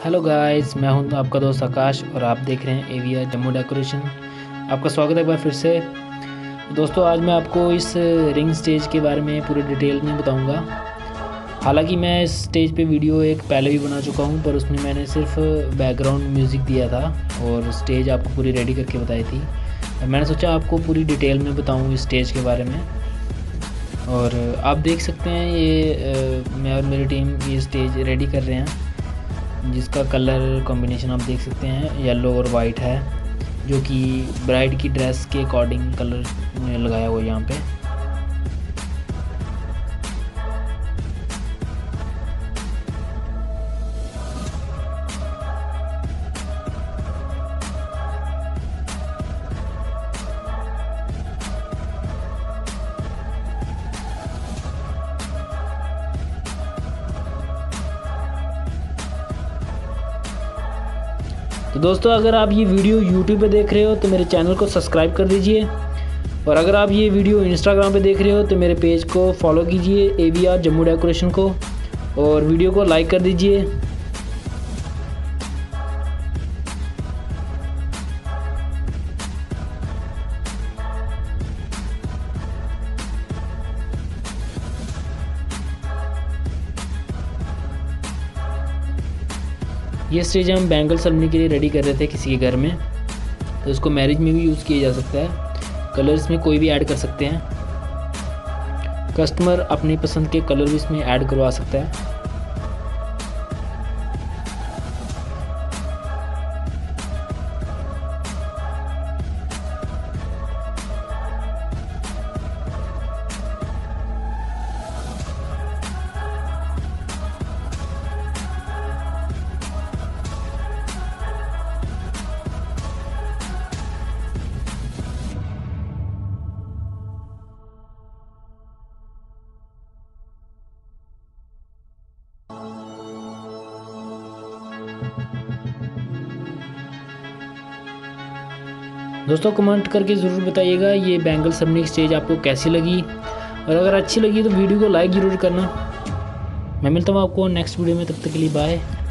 Hello guys, मैं हूं आपका दोस्त आकाश और आप देख रहे हैं एवीआर जम्मू डेकोरेशन। आपका स्वागत है एक बार फिर से। दोस्तों, आज मैं आपको इस रिंग स्टेज के बारे में पूरी डिटेल में बताऊंगा। हालांकि मैं इस स्टेज पे वीडियो एक पहले भी बना चुका हूं, पर उसमें मैंने सिर्फ बैकग्राउंड म्यूज़िक दिया था और स्टेज आपको पूरी रेडी करके बताई थी। मैंने सोचा आपको पूरी डिटेल में बताऊँ इस स्टेज के बारे में। और आप देख सकते हैं ये मैं और मेरी टीम ये स्टेज रेडी कर रहे हैं, जिसका कलर कॉम्बिनेशन आप देख सकते हैं येलो और वाइट है, जो कि ब्राइड की ड्रेस के अकॉर्डिंग कलर लगाया हुआ है यहाँ पे। तो दोस्तों, अगर आप ये वीडियो YouTube पे देख रहे हो तो मेरे चैनल को सब्सक्राइब कर दीजिए, और अगर आप ये वीडियो Instagram पे देख रहे हो तो मेरे पेज को फॉलो कीजिए AVR जम्मू डेकोरेशन को, और वीडियो को लाइक कर दीजिए। ये स्टेज हम बैंगल सेरेमनी के लिए रेडी कर रहे थे किसी के घर में, तो इसको मैरिज में भी यूज़ किया जा सकता है। कलर्स में कोई भी ऐड कर सकते हैं, कस्टमर अपनी पसंद के कलर भी इसमें ऐड करवा सकता है। दोस्तों, कमेंट करके ज़रूर बताइएगा ये बैंगल सेरेमनी स्टेज आपको कैसी लगी, और अगर अच्छी लगी तो वीडियो को लाइक ज़रूर करना। मैं मिलता हूँ आपको नेक्स्ट वीडियो में, तब तक के लिए बाय।